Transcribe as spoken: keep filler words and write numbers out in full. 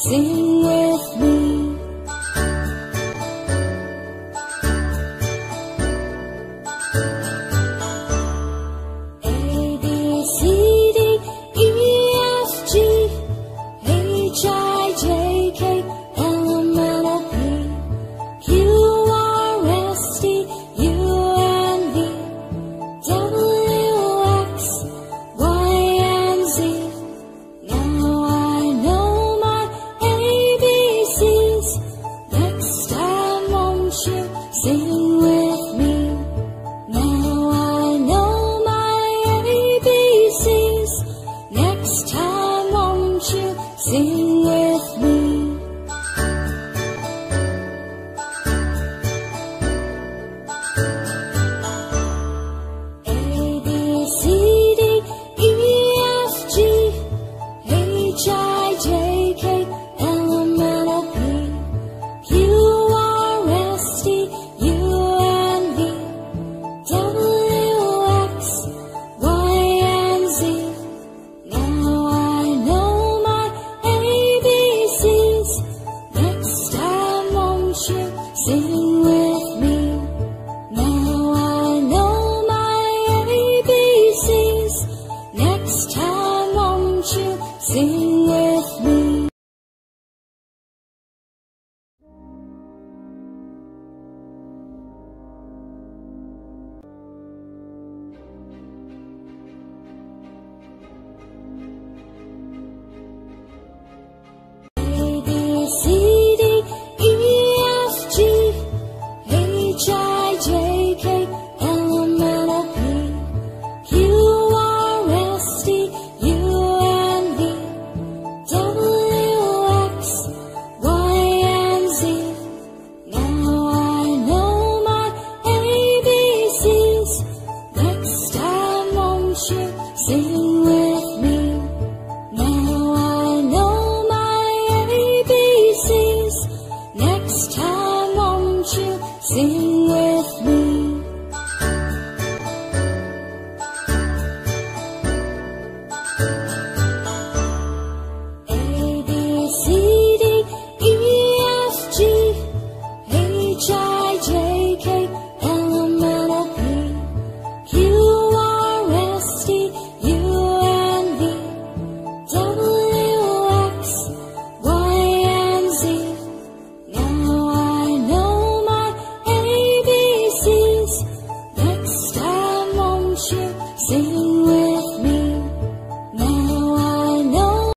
sing with me. A, B, C, D, E, F, G, H, I, J, K, L, M, N, O, P, Q, R, S, T, U, and V, W, X, Y, and Z. Now I know my A B Cs. Next time won't you sing with me? Now I know my A B Cs. Next time won't you sing with me? A, B, C, D, E, F, G, H, I, J, K, L, M, N, O, P, Q, R, S, T, U, and V, W, X, Y, and Z. Now I know my A B Cs. Next time won't you sing with me? Now I know my A B Cs. Next time won't you sing with me? A, B, C, D, E, F, G, H, I, J, K, L, M, N, O, P, Q, R, S, T, U, and V, W, X, Y, and Z. Now I know my A B Cs. Next time won't you sing with